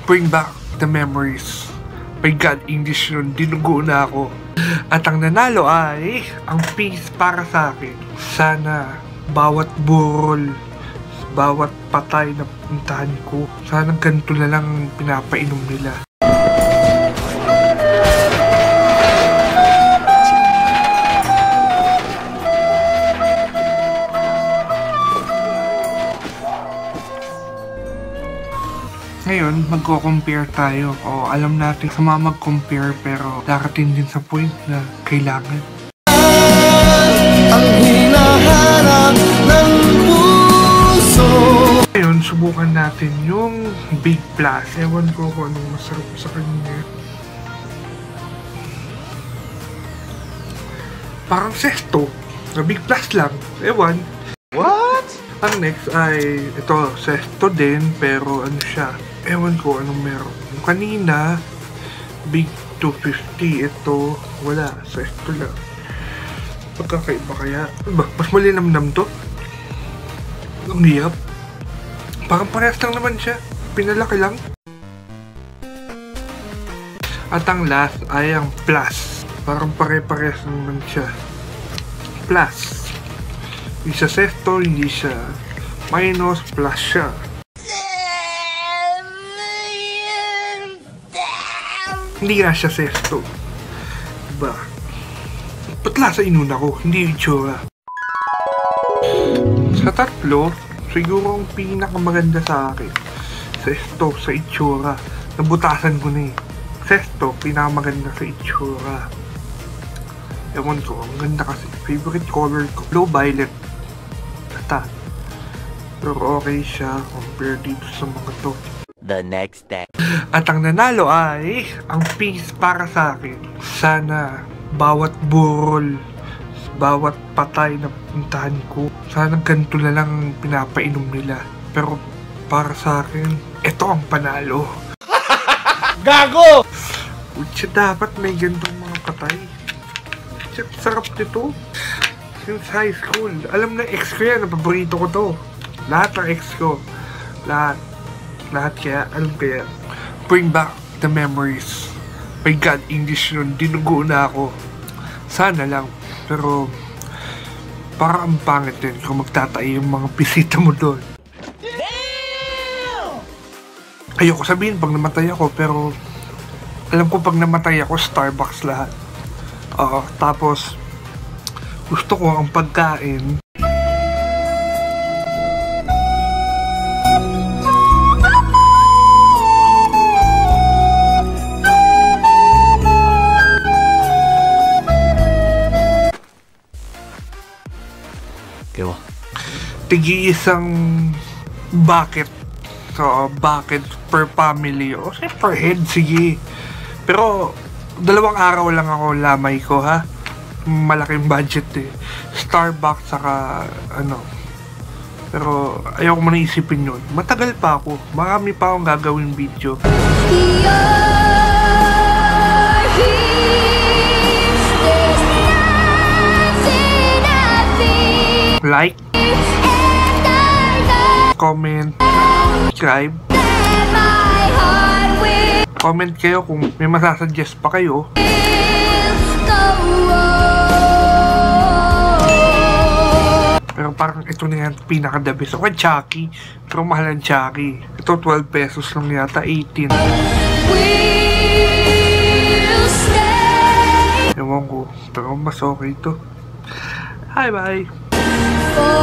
Bring back the memories. My God, English yun. Dinugo na ako. At ang nanalo ay ang peace para sa akin. Sana bawat burol, bawat patay na puntahan ko, sana ganito na lang pinapainom nila. Ngayon, magko-compare tayo. O, alam natin sa mga mag-compare pero darating din sa point na kailangan. Ang hinahanap ng puso. Ngayon, subukan natin yung Big Plus. Ewan ko kung anong masarap sa kanya. Parang Sesto. Na Big Plus lang. Ewan. What? Ang next ay ito, Sesto din pero ano siya. Ewan ko anong meron. Yung kanina, Big 250. Ito, wala. Sesto lang. Pagkakaiba kaya? Mas malinamnam to? Ang hiyap. Parang parehas lang naman siya. Pinalaki lang. At ang last ay ang Plus. Parang pare-parehas naman siya. Plus. Hindi siya Sesto, hindi siya minus, plus siya. Hindi nga siya Sesto. Diba? Ba't lasa inuna ko? Hindi yung itsura. Sa tatlo, siguro ang pinakamaganda sa akin, Sesto sa itsura. Nabutasan ko na eh. Sesto, pinakamaganda sa itsura. Ewan ko, ang ganda kasi. Favorite color ko, blue violet. Basta. Pero okay siya compare dito sa mga to. The next day. At ang nanalo ay ang peace para sa akin. Sana bawat burol, bawat patay na puntahan ko, sana ganito na lang pinapainom nila. Pero para sa akin, ito ang panalo. Gago! Kutsa, dapat may ganitong mga patay. Sarap nito. Since high school. Alam na ex ko yan, paborito ko to. Lahat ng ex ko. Lahat kaya, alam kaya. Bring back the memories. My God, English yun. Dinugo na ako. Sana lang. Pero, parang ang pangit din kung magtatay yung mga bisita mo doon. Ayoko sabihin pag namatay ako, pero alam ko pag namatay ako, Starbucks lahat. Tapos, gusto ko ang pagkain. Tigi-isang bucket. So, bucket per family. O, per head, sige. Pero, 2 araw lang ako lamay ko, ha? Malaking budget eh. Starbucks, saka, ano. Pero, ayaw ko muna isipin yun. Matagal pa ako. Marami pa akong gagawin video. Like, comment, subscribe. Comment kayo kung may masasuggest pa kayo. Pero parang ito na yan, pinaka-the best. Okay, Chucky. Pero mahal ang Chucky. Ito 12 pesos lang yata, 18. Ewan ko. Pero mas okay ito. Hi, bye!